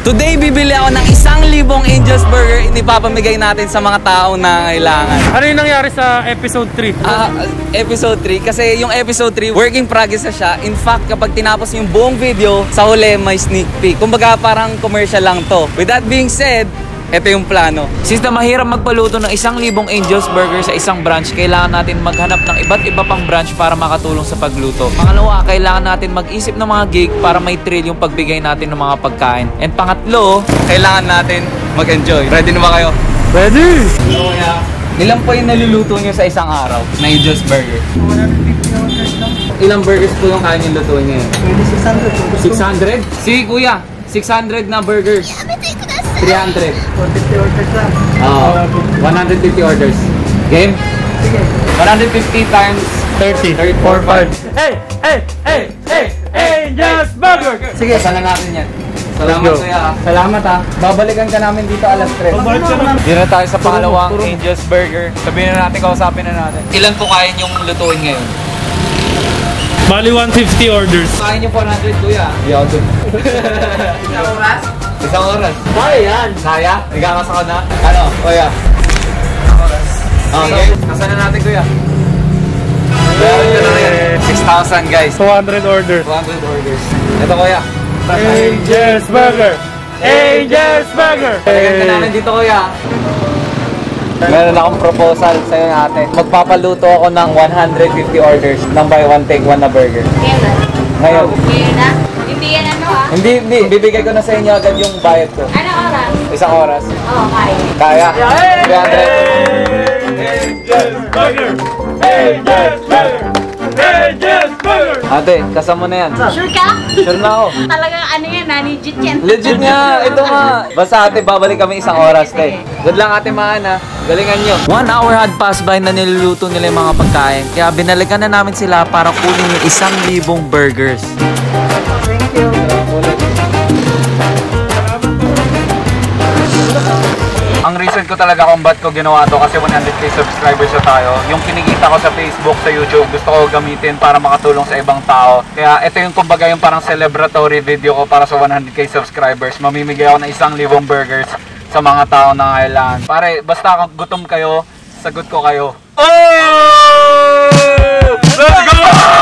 Today, bibili ako ng 1,000 Angel's Burger. Inipapamigay natin sa mga taong nangangailangan. Ano yung nangyari sa episode 3? Episode 3. Kasi yung episode 3, working progress na siya. In fact, kapag tinapos yung buong video, sa huli may sneak peek. Kumbaga parang commercial lang to. With that being said, ito yung plano. Since na mahirap magpaluto ng 1,000 Angel's Burger sa isang branch, kailangan natin maghanap ng iba't iba pang branch para makatulong sa pagluto. Pangalawa, kailangan natin mag-isip ng mga gig para may thrill yung pagbigay natin ng mga pagkain. And pangatlo, kailangan natin mag-enjoy. Ready na ba kayo? Ready! So, ilan po yung naluluto nyo sa isang araw na Angel's Burger? 150 Ilang burgers po yung kaya nyo lutuin ngayon? 600? 600? Si kuya, 600 na burgers. 300. 150 orders lang. 150 orders. Game? Sige. 150 times 30. 45. Hey! Hey! Hey! Hey! Angel's Burger! Sige, sana natin yan. Salamat kuya. Salamat ha. Babalikan ka namin dito alas 3. Dito na tayo sa pangalawang Angel's Burger. Sabihin na natin, kausapin na natin. Ilan po kaya nyong lutuin ngayon? Bali 150 orders. Kaya nyo 400 kuya. Yo, good. Isang oras? Isang oras. Kaya yan. Kaya? Nagkakasa ka na? Ano, kuya? Isang oras. Okay. Nasaan na natin kuya? Meron nyo na rin. 6,000 guys. 200 orders. 200 orders. Ito kuya. Angel's Burger! Angel's Burger! Balikan ka namin dito kuya. Meron akong proposal sa'yo ate. Magpapaluto ako ng 150 orders ng buy one take one na burger. Kailan? Ngayon. Ngayon na? Hindi yan ano ha? Hindi. Bibigay ko na sa inyo agad yung bayad ko. Ano oras? Isang oras. Oo, Kaya? kaya. 300. Angel's Burger! Angel's Burger! Angel's Burger! Ate, kasama na yan. Sure ka? Sure na ako. Talagang ano yan ha? Legit yan. Legit nga. Ito nga. Basta ate, babalik kami isang oras te. Good lang ate Maana. Galingan nyo. 1 hour had passed by na niluluto nila yung mga pagkain. Kaya binalikan na namin sila para kunin yung 1,000 burgers. Thank you. Ang reason ko talaga kung ba't ko ginawa to kasi 100k subscribers na tayo. Yung kinikita ko sa Facebook, sa YouTube, gusto ko gamitin para makatulong sa ibang tao. Kaya ito yung kumbaga yung parang celebratory video ko para sa 100k subscribers. Mamimigay ako ng 1,000 burgers sa mga tao na kailangan. Pare, basta gutom kayo, sagot ko kayo. Oh! Let's go!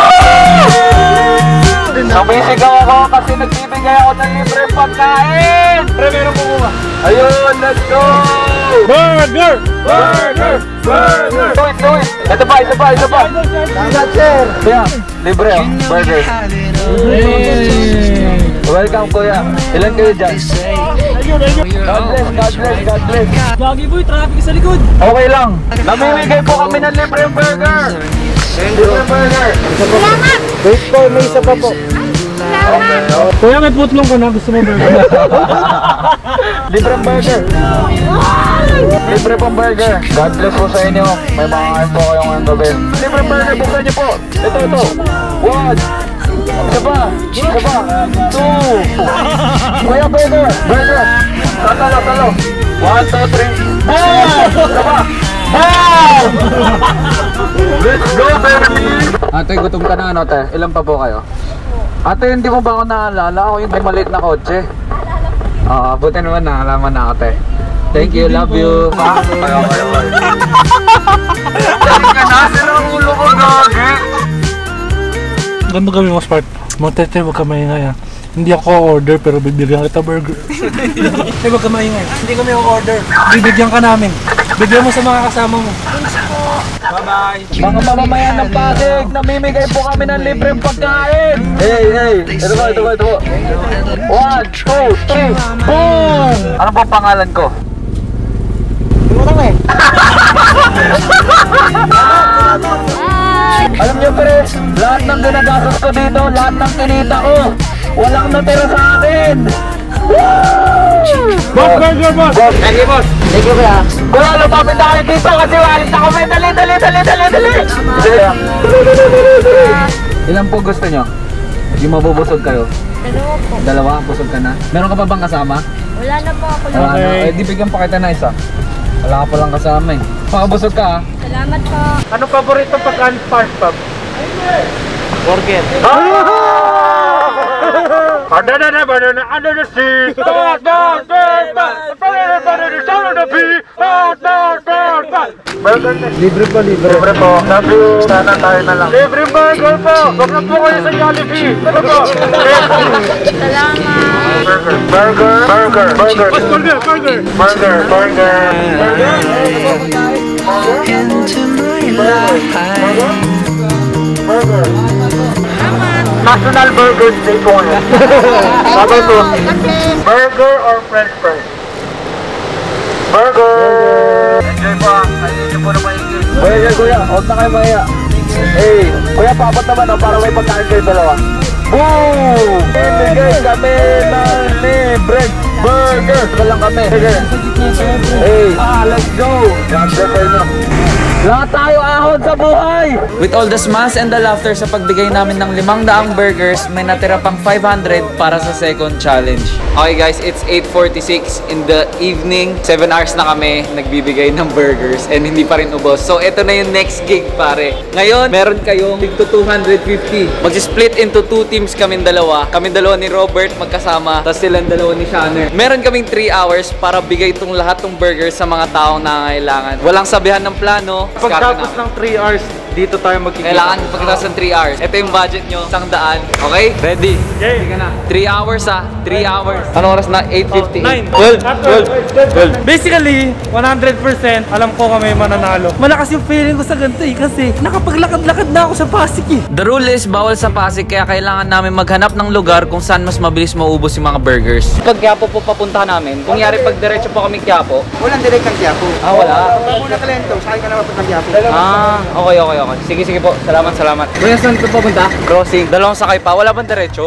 Sumisigaw ako kasi nagbibigay ako ng libre pagkain! Pre, meron po ba? Ayun, let's go! Burger! Burger! Burger! Do it! Ito pa! Salamat, sir. Kuya, libre oh, burgers. Welcome kuya. Ilan kayo dyan? God bless. Gagi boy, traffic sa likod! Okay lang. Namimigay po kami ng libre burger. Libre burger. Salamat! Wait po, may isa pa po. Salamat! Kuya, may putlong ko na. Gusto mo burger? Libre burger. Libre pang burger. God bless po sa inyo. May mga kain po kayong ngayong gabi. Libre burger, buksan niyo po. Ito. 1. Isa pa. 2. Kuya burger. Talo. 1, 2, 3. Isa pa. Let's go, baby! Ate, gutom ka na ano, te? Ilan pa po kayo? Ate, hindi mo ba ako naalala? Ako yung may maliit na kotse. Buti naman naalaman na ako, te. Thank you, love you. Kaya. Dali ka na, sira ang ulo ko, gagi. Ganda kami mo, Spart. Montete, wag ka maingay ha. Hindi ako order pero bibigyan kita burger. Hindi, wag ka maingay. Hindi kami order. Bibigyan ka namin. Bigyan mo sa mga kasama mo. Bye-bye. Mga mamamayan ng Pasig, namimigay po kami ng libreng pagkain. Hey. Ito po. 1, 2, 3, boom! Ano po pangalan ko? Alam niyo pre, lahat ng ginagastos ko dito, lahat ng kinita ko, walang natira sa akin. Boss, burger, boss! Thank you, boss. Thank you, kuya. Kuya, lumapit tayo dito kasi walit ako. Dali. Ilan po gusto nyo? Yung mabubusog kayo? Dalawa po. 2, busog ka na? Meron ka pa bang kasama? Wala na po ako. Wala na. Eh, di bigyan pa kita na isa. Wala ka pa lang kasama eh. Makabusog ka ha? Salamat po. Ano paborito pagkaan Spark Pub? Burger. Under the sea. Libre po, libre. Libre po. Sabi, sana tayo na lang. Libre burger po. Huwag na po kayo sa Jollibee. Ito po. Salamat. Burger. National Burger Day po ngayon. Sabi po, burger or french fries? Burger! Enjoy po ah. Enjoy po na maigil. Kuya, huwag na kayo maya. Hey, kuya, papat naman para may pagkain kayo dalawa. Boom! Bigay kami ng libre burger. Ito lang kami. Hey, let's go! Lahat tayo ahon sa buhay! With all the smiles and the laughter sa pagbigay namin ng 500 burgers, may natira pang 500 para sa second challenge. Okay guys, it's 8:46 in the evening. 7 hours na kami nagbibigay ng burgers and hindi pa rin ubos. So ito na yung next gig pare. Ngayon, meron kayong tigto 250. Mag-split into 2 teams kaming dalawa. Kaming dalawa ni Robert magkasama, tapos silang dalawa ni Shanner. Meron kaming 3 hours para bigay itong lahat ng burgers sa mga taong nangangailangan. Walang sabihan ng plano. Pagtapos ng 3 hours, dito tayo magkikita. Kailangan pagkatapos ng 3 hours. Ito yung budget nyo, 100. Okay? Ready? Okay. Sige na. 3 hours 3 hours. Anong oras na? 8:50? 12. Basically, 100% alam ko kami mananalo. Malakas yung feeling ko sa ganito kasi nakapaglakad-lakad na ako sa Pasig eh. The rule is, bawal sa Pasig, kaya kailangan namin maghanap ng lugar kung saan mas mabilis maubos yung mga burgers. Pag Quiapo po papuntahan namin, kung yari pag diretso po kami Quiapo. Walang direct ang Quiapo. Ah, wala. Muna Kalento, sakay ka na mapunta Quiapo. Okay. Sige po. Salamat. Kuya, saan ito papunta? Crossing. Dalawang sakay pa. Wala bang diretso?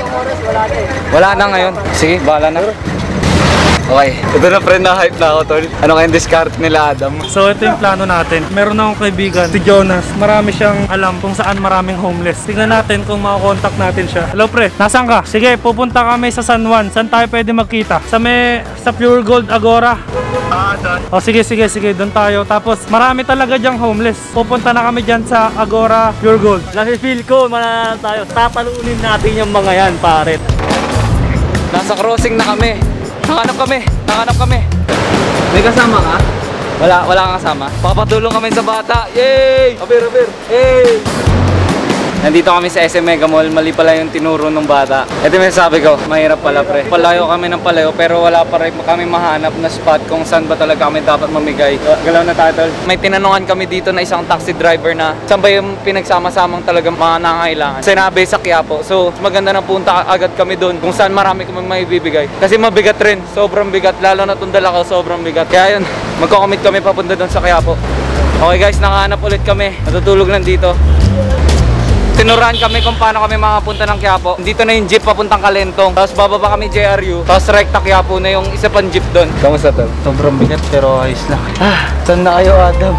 Wala na ngayon. Sige, bahala na. Okay. Ito na friend, na hype na ako tol. Ano kayong discard nila Adam? So ito yung plano natin. Meron akong kaibigan, si Jonas. Marami siyang alam kung saan maraming homeless. Tingnan natin kung makakontakt natin siya. Hello pre, nasaan ka? Sige, pupunta kami sa San Juan. Saan tayo pwede magkita? Sa Pure Gold Agora. Doon. O sige, doon tayo. Tapos marami talaga dyang homeless. Pupunta na kami dyan sa Agora Pure Gold. Nasi-feel ko, mananalo tayo. Tatalunin natin yung mga yan, pare. Nasa crossing na kami. Nakahanap kami. May kasama ka? Wala kang kasama. Papatulong kami sa bata. Yay! Aber. Yay! Nandito kami sa SM Mega Mall, mali pala yung tinuro ng bata. Ito yung sabi ko, mahirap pala pre. Palayo kami ng palayo pero wala pa rin kami mahanap na spot kung saan ba talaga kami dapat mamigay. Galaw na tayo tol. May tinanungan kami dito na isang taxi driver na saan ba yung pinagsama-samang talagang mga nangangailangan. Sinabi sa Quiapo. So maganda na punta agad kami doon kung saan marami kami maibibigay. Kasi mabigat rin, sobrang bigat. Lalo na itong dala ko, sobrang bigat. Kaya yun, magko-commit kami papunta doon sa Quiapo. Okay guys, nakahanap ulit kami. Natutulog lang dito. Tinurahan kami kung paano kami makapunta ng Quiapo. Dito na yung jeep papuntang Kalentong. Tapos bababa kami JRU. Tapos rekta Quiapo na yung isa pang jeep doon. Kamusta tol? Sobrang bigat pero ayos lang. Saan na kayo Adam?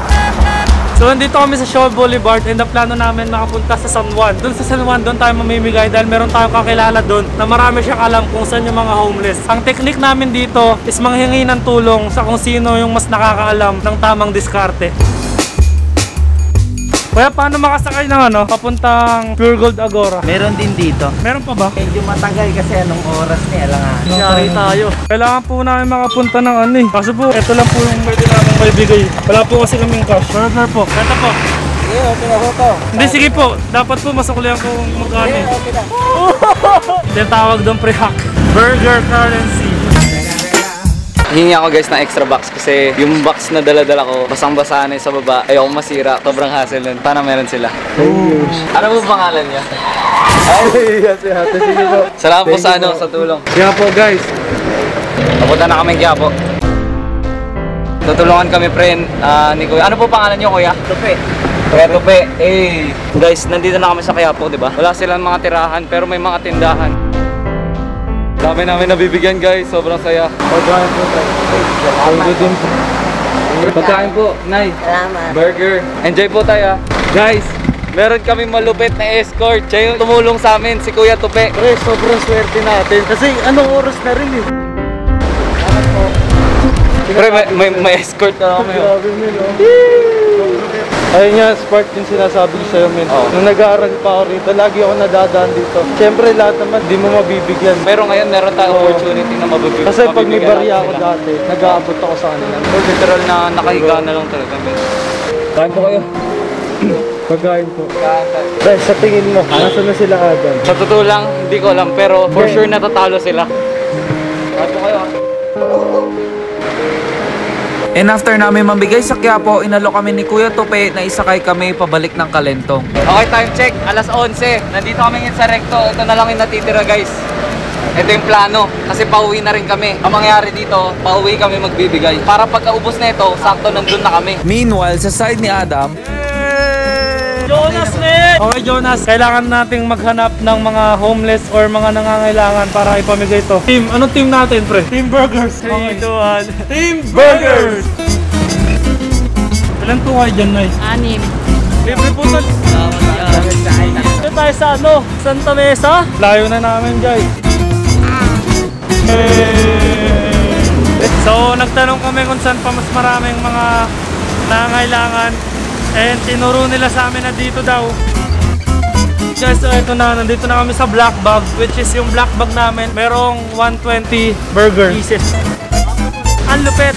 So nandito kami sa Shaw Boulevard and the plano namin makapunta sa San Juan. Doon sa San Juan, doon tayo mamimigay dahil meron tayong kakilala doon na marami siyang alam kung saan yung mga homeless. Ang technique namin dito is manghingi ng tulong sa kung sino yung mas nakakaalam ng tamang diskarte. Kaya paano makasakay ng papuntang Pure Gold Agora? Meron din dito. Meron pa ba? Medyo matagal kasi anong oras niya, alangan. Siyari tayo. Kailangan po namin makapunta ng Kaso po, ito lang po yung pwede namin maibigay. Wala po kasi kaming cash. Burger po. Ito po. Sige, okay ako to. Hindi, sige po. Dapat po masuklihan ko magkano. Okay na. Ito yung tawag doon pre-hack. Burger currency. Hingi ako guys ng extra box kasi yung box na dala-dala ko basang-basa na sa baba. Ayoko masira. Sobrang hassle nun. Paano meron sila? Ano po pangalan niya? Ay, hati. Sige po. Salamat po sa sa tulong. Kaya po guys. Papunta na kami Quiapo. Tutulungan kami friend ni Kuya. Ano po pangalan niyo Kuya? Tupi. Kuya Tupi. Guys, nandito na kami sa Quiapo, di ba? Wala silang mga tirahan pero may mga tindahan. Dami namin nabibigyan guys, sobrang saya. Pagkain po tayo. Pagkain po, Nay. Salamat. Burger. Enjoy po tayo. Guys, meron kami malupit na escort. Siya yung tumulong sa amin, si Kuya Tupe. Pre, sobrang swerte natin. Kasi anong oras na rin eh. Pre, may escort na kami. Grabe mo, no? Ayun nga, Spark yung sinasabi ko sa'yo, men. Nung nag-aaral pa ako rito, lagi ako nadadaan dito. Siyempre, lahat naman, di mo mabibigyan. Pero ngayon meron tayong opportunity na mabibigyan. Kasi pag may barya ako dati, nag-aabot ako sa kanila. So, literal na nakahiga na lang talaga, men. Kain po kayo. Pagkain po. Dahil sa tingin mo, nasa na sila Adam? Sa totoo lang, hindi ko alam, pero for sure natatalo sila. Kain po kayo. And after namin mambigay sa Quiapo, inalo kami ni Kuya Tope na isakay kami pabalik ng Kalentong. Okay, time check. Alas 11. Nandito kami ngayon sa Recto. Ito na lang yung natitira, guys. Ito yung plano. Kasi pauwi na rin kami. Ang mangyari dito, pauwi kami magbibigay. Para pagkaubos na ito, sakto nandun na kami. Meanwhile, sa side ni Adam, Jonas, man! Okay, Jonas. Kailangan nating maghanap ng mga homeless or mga nangangailangan para ipamigay ito. Team, anong team natin, pre? Team Burgers. 3, 2, 1. Team Burgers! Ilan po kayo dyan, Nice? 6. Libre po ito. Ito tayo sa Santa Mesa. Layo na namin, guys. So, nagtanong kami kung saan pa mas maraming mga nangangailangan. And tinuro nila sa amin na dito daw. Guys, so ito na, nandito na kami sa Black Bag, which is yung Black Bag namin. Merong 120 Burger. pieces. Ang lupit!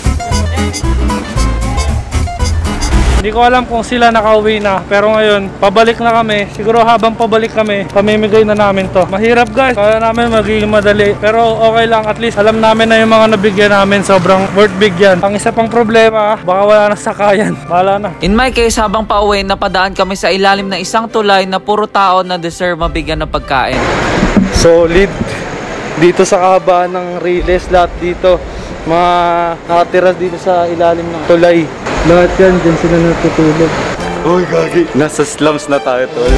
Hindi ko alam kung sila nakauwi na, pero ngayon, pabalik na kami. Siguro habang pabalik kami, pamimigay na namin to. Mahirap guys, kaya namin magiging madali. Pero okay lang, at least alam namin na yung mga nabigyan namin sobrang worth bigyan. Ang isa pang problema, baka wala na sakayan. Bahala na. in my case, habang pauwi, napadaan kami sa ilalim ng isang tulay na puro tao na deserve mabigyan ng pagkain. Solid. Dito sa kahabaan ng Riles, lahat dito. Mga nakatira dito sa ilalim ng tulay. Lahat yan, dyan sila natutulog. Uy, gagi. Nasa slums na tayo, tol.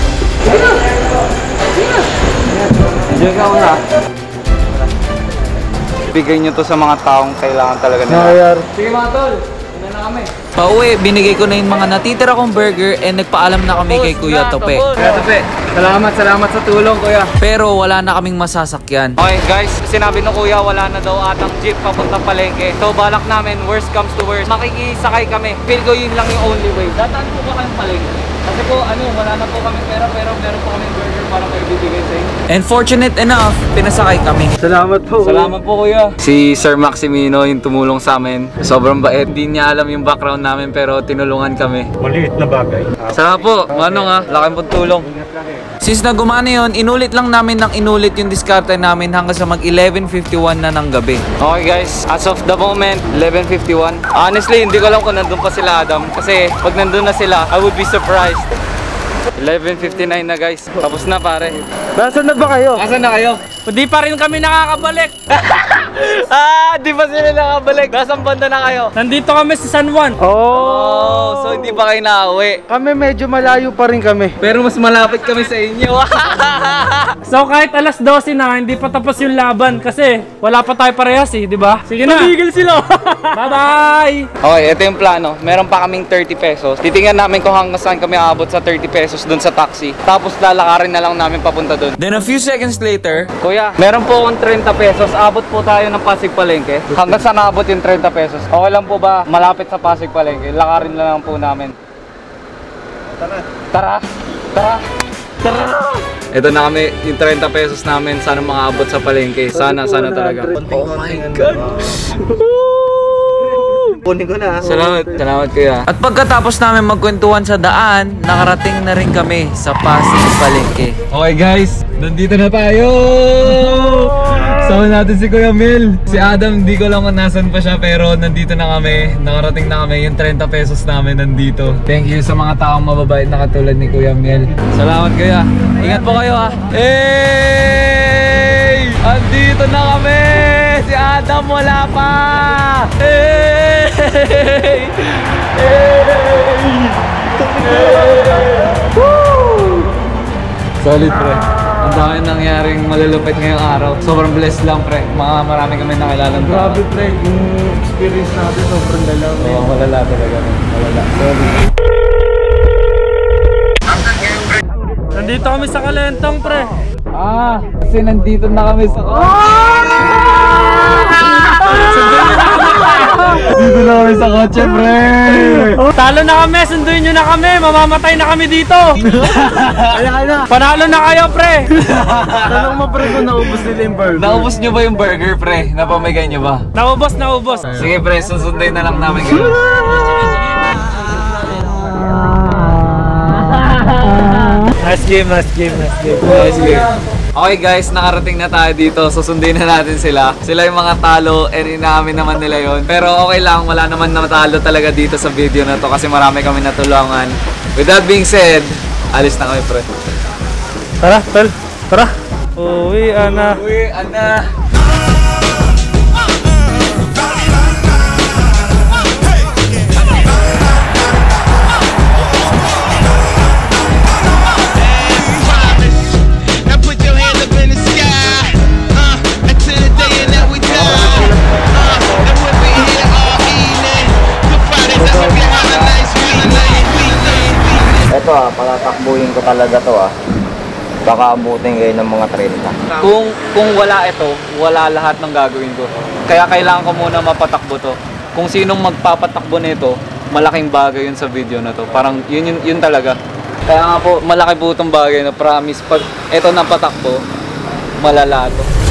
Diyan ka una. Bigay nyo to sa mga taong kailangan talaga nila. Nakayar. Sige mga tol, una na kami. Pauwi, binigay ko na yung mga natitira kong burger and nagpaalam na kami kay Kuya Tope. Kuya Tope, salamat sa tulong, Kuya. Pero wala na kaming masasakyan. Okay guys, sinabi ng Kuya wala na daw atang jeep papuntang palengke. So balak namin, worst comes to worst, makikisakay kami. Feel ko yun lang yung only way. Dataan po ba kayong palengke? Kasi po wala na po kami pera pero meron po kami burger para may bibigay sa inyo. And fortunate enough, pinasakay kami. Salamat po. Salamat po Kuya. Si Sir Maximino yung tumulong sa amin. Sobrang bait. Di niya alam yung background namin pero tinulungan kami. Maliit na bagay. Salamat po. Manong laking pong tulong. Since na gumana yun, inulit lang namin ng inulit yung diskarte namin hanggang sa mag 11:51 na ng gabi. Okay guys, as of the moment, 11:51. Honestly, hindi ko alam kung nandun pa sila Adam. Kasi pag nandun na sila, I would be surprised. 11:59 na guys. Tapos na pare. Nasaan na ba kayo? Nasaan na kayo? Hindi pa rin kami nakakabalik. Di ba sila nakabalik? Nasaan banda na kayo? Nandito kami sa San Juan. Oh, so hindi pa kayo nakauwi. Kami medyo malayo pa rin kami. Pero mas malapit kami sa inyo. So kahit alas 12 na, hindi pa tapos yung laban kasi wala pa tayo parehas di ba? Sige na. Tumigil sila. Bye-bye. Okay, ito yung plano. Meron pa kaming 30 pesos. Titingnan namin kung hanggang saan kami aabot sa 30 pesos dun sa taxi. Tapos lalakarin na lang namin papunta dun. Then a few seconds later, Kuya, meron po akong 30 pesos. Abot po tayo ng Pasig Palengke. Hanggang saan naabot yung 30 pesos? Okay lang po ba malapit sa Pasig Palengke? Lakarin na lang po namin. Tara! Ito na kami, yung 30 pesos namin. Sana makaabot sa palengke. Sana talaga. Oh my God! Kunin ko na. Salamat Kuya. At pagkatapos namin magkwentuhan sa daan, nakarating na rin kami sa Pasig Palengke. Okay guys, nandito na tayo! Sama natin si Kuya Mel. Si Adam, hindi ko lang kung nasan pa siya pero nandito na kami. Nakarating na kami, yung 30 pesos namin nandito. Thank you sa mga taong mababait na katulad ni Kuya Mel. Salamat Kuya. Ingat po kayo ha. Hey! Andito na kami! Si Adam wala pa! Hey! Hey! Woo! Solid pre. Ang dami nangyaring malulupit ngayong araw. Sobrang blessed lang pre. Marami kami nakilalang tao. Grabe pre, yung experience natin sobrang dalaw. Oo, malala talaga. Malala. Solid. Nandito kami sa Kalentong, pre. Kasi nandito na kami sa... Dito na kami sa kotse, pre! Talo na kami, sunduin nyo na kami. Mamamatay na kami dito. Panalo na kayo, pre. Tanong mo pre kung naubos nila yung burger. Naubos nyo ba yung burger, pre? Napamigay nyo ba? Naubos, naubos. Sige, pre, susunduin na lang namin kayo. Nice game, nice game, nice game. Nice game. Okay guys, nakarating na tayo dito. Susundin na natin sila. Sila yung mga talo and inaamin naman nila yon. Pero okay lang, wala naman natalo talaga dito sa video na to kasi marami kami natulungan. With that being said, alis na kami, pre. Tara, tol. Tara. Uwi, ana. Uy, ana. Ito patatakbuhin ko talaga to Baka abutin kayo ng mga 30. Kung wala ito, wala lahat ng gagawin ko. Kaya kailangan ko muna mapatakbo to. Kung sinong magpapatakbo nito, malaking bagay yun sa video na to. Parang yun talaga. Kaya nga po, malaki po itong bagay na promise. Pag ito na patakbo, malala to.